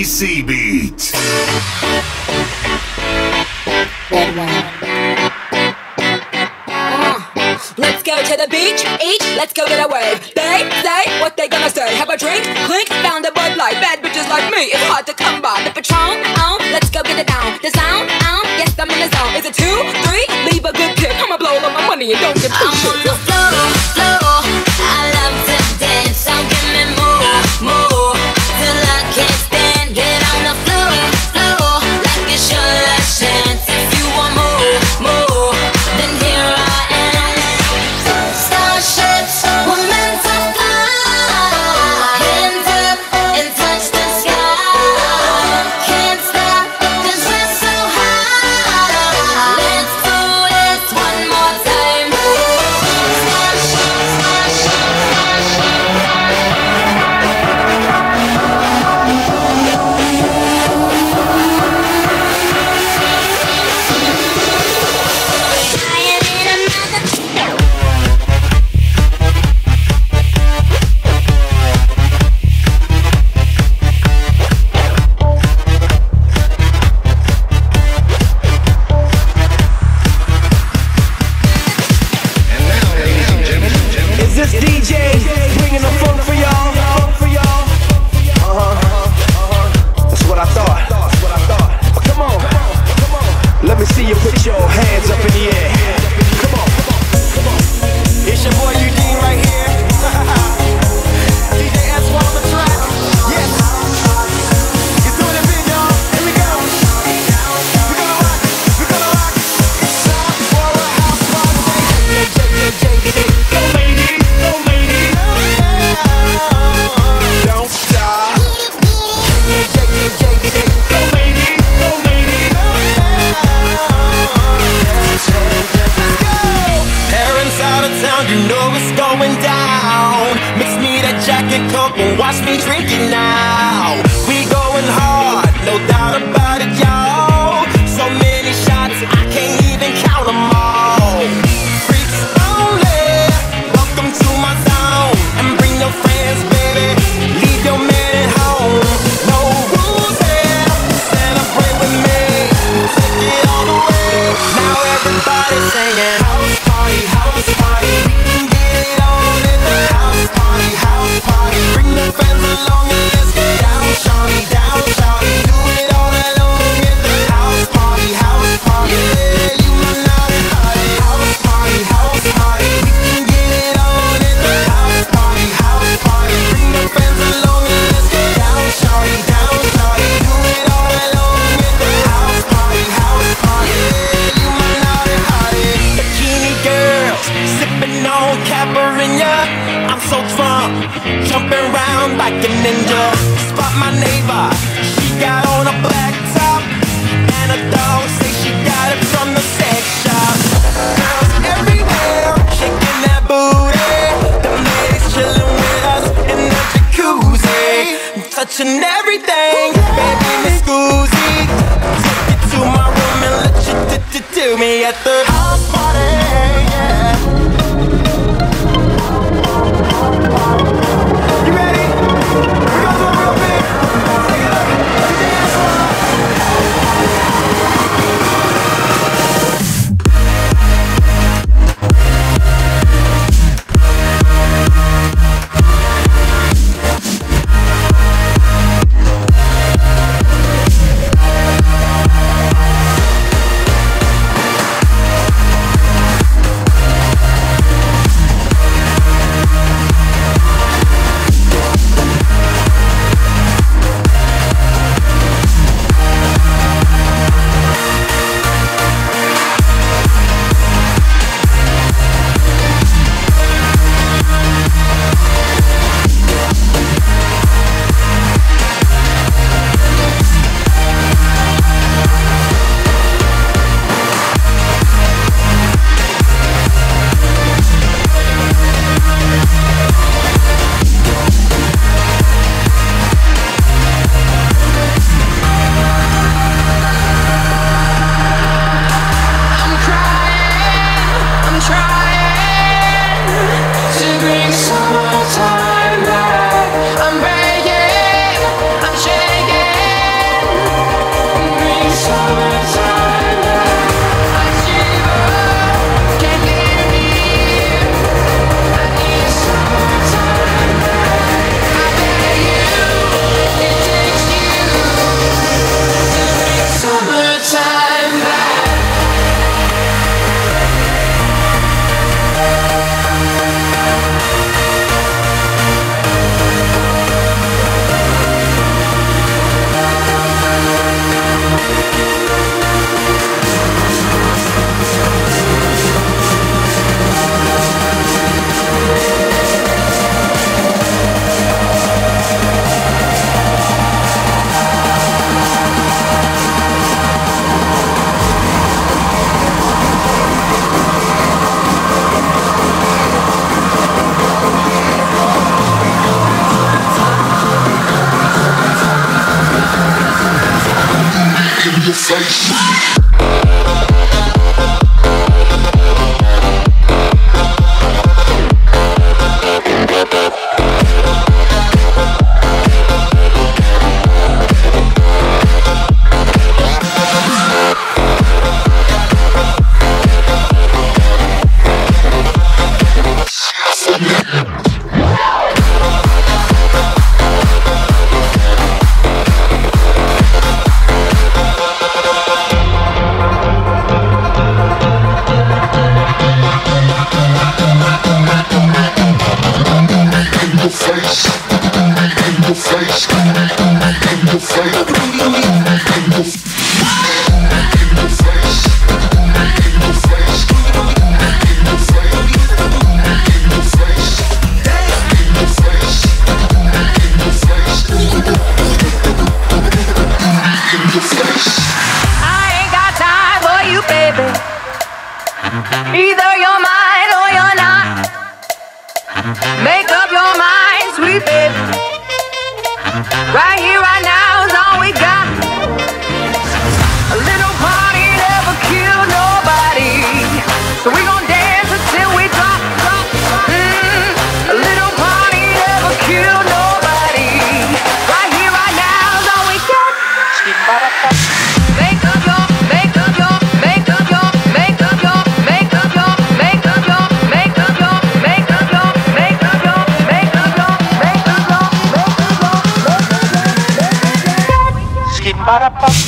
DC beat. Let's go to the beach, each, let's go get a wave. They say what they gonna say. Have a drink, clink, found a Bud Light. Bad bitches like me, it's hard to come by. The Patron, let's go get it down. The sound, yes, I'm in the zone. Is it 2, 3? Leave a good tip. I'ma blow all my money and don't give two shit. I'm on the floor, I love to dance. So give me more, till I can't stand. Get on the floor, like it's your last chance. If you want more, then here I am. Starships were meant to fly. Hands up and touch the sky. Can't stop 'cause we're so high. Let's do this one more time. Is this DJ bringing the funk for y'all? That's what I thought. But come on, let me see you put your hands up in the air. Come on. It's your boy Eugene right here. DJ S1 on the track. Yes. You're doing it big, y'all. Here we go. We're gonna rock. It's time for a house party. Go ladies. Don't stop. Go ladies. Parents out of town, you know it's going down. Mix me that Jack and Coke and watch me drink it now. We going hard, no doubt about it, y'all. So many shots, I can't even count them all. Freaks only, welcome to my zone. And bring your friends, baby, leave your man at home. No rules here, celebrate with me. Take it all the way. Now everybody's singing house party, house party. We can get it on in the house party, house party. Bring the friends along and let's get down, shawty, down, shawty. Do it all alone in the house party, house party. Yeah, you my naughty hottie. House party, house party. We can get it on in the house party, house party. Bring the friends along and let's get down, shawty, down, shawty. Do it all alone in the house party, house party. Yeah, you my naughty hottie. Bikini girls, sipping on Caipirinha. I'm so drunk, jumping around like a ninja. Spot my neighbor, she got on a black top, and a dog say she got it from the sex shop. Girls everywhere, shaking that booty. The ladies chilling with us in the jacuzzi, touching everything, baby, Miss Scoozy. Take it to my room and let you do me at the house party. Yeah. You ready? We gonna do it real big. Take it up. Dance Either you're mine or you're not. Make up your mind, sweet baby. Right here, right now is all we got. A little party never killed nobody, so we gon' dance until we drop. A little party never killed nobody. Right here, right now is all we got. Make up your, make up your, make up your, make up your, make up your, make up your, make up your, make up your, make up your, make up your, make up your, make up your.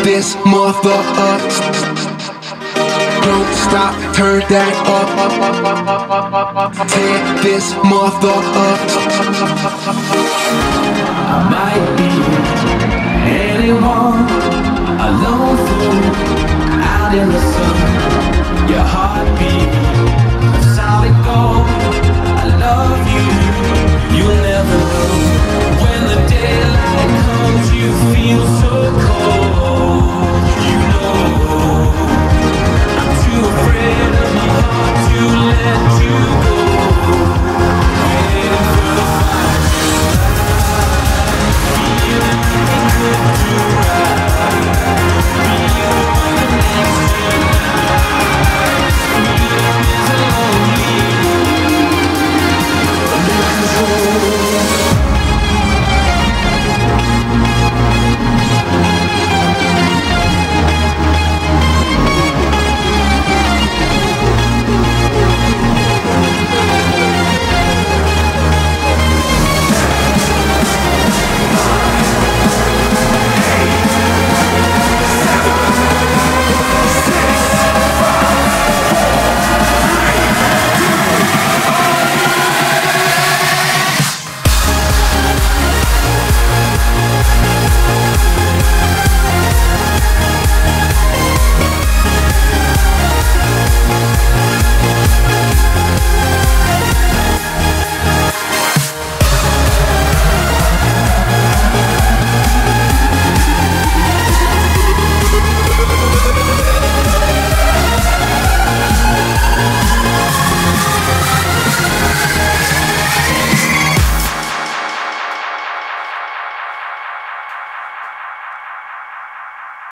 this mother up. Don't stop, turn that up. Tear this mother up. I might be anyone.